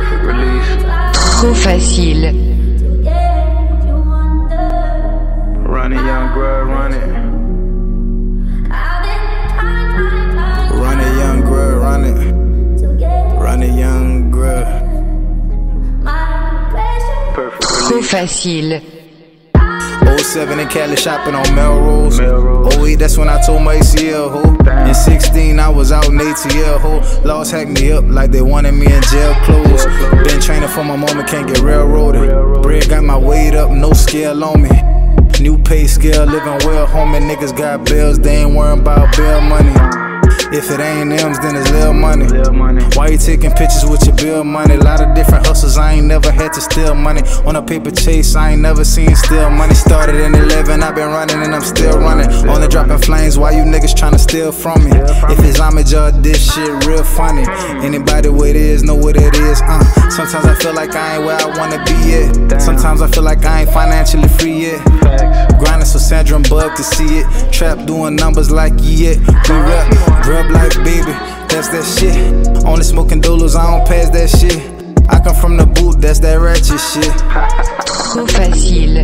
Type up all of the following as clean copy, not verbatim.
Perfect release. Trop facile. Run it, young grub, run it. Run it, young grub, run it. Run it, young grub. Perfect Trop release. facile. 07 in Cali shopping on Melrose. Melrose. 08, that's when I told my ACL, ho. In 16, I was out in ATL, ho. Laws hacked me up like they wanted me in jail clothes. Been training for my moment, can't get railroaded. Bread got my weight up, no scale on me. New pay scale, living well, homie. Niggas got bills, they ain't worrying about bill money. If it ain't M's, then it's lil' money. Why you taking pictures with your bill money? Lot of different hustles, I ain't never had to steal money. On a paper chase, I ain't never seen steal money. Started in 11, I've been running and I'm still running. Only dropping flames, why you niggas tryna steal from me? If it's homage or this shit real funny. Anybody where it is, know what it is, Sometimes I feel like I ain't where I wanna be yet. Sometimes I feel like I ain't financially free yet. Grinding so Sandra and Bug can see it. Trap doing numbers like yeah. We rap, grub like baby, that's that shit. Only smoking dolos, I don't pass that shit. I come from the boot, that's that ratchet shit. Trop facile.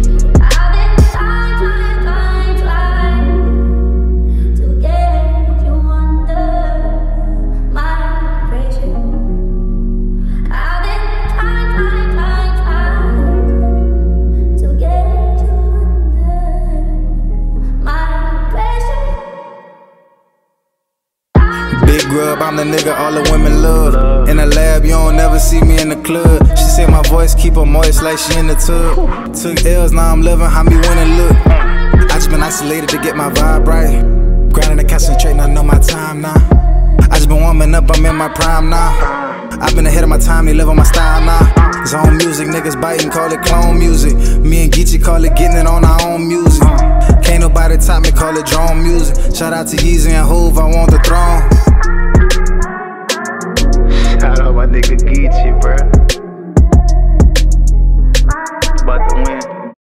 Big grub, I'm the nigga all the women love. In the lab, you don't never see me in the club. She said my voice keep her moist like she in the tub. Took L's, now I'm loving how me winning look. I just been isolated to get my vibe right. Grinding and concentrating, I know my time now. I just been warming up, I'm in my prime now. I've been ahead of my time, they live on my style now. Zone music, niggas biting, call it clone music. Me and Geechee call it getting it on our own music. Can't nobody top me, call it drone music. Shout out to Yeezy and Hove, I want the throne. Shout out my nigga Geechee.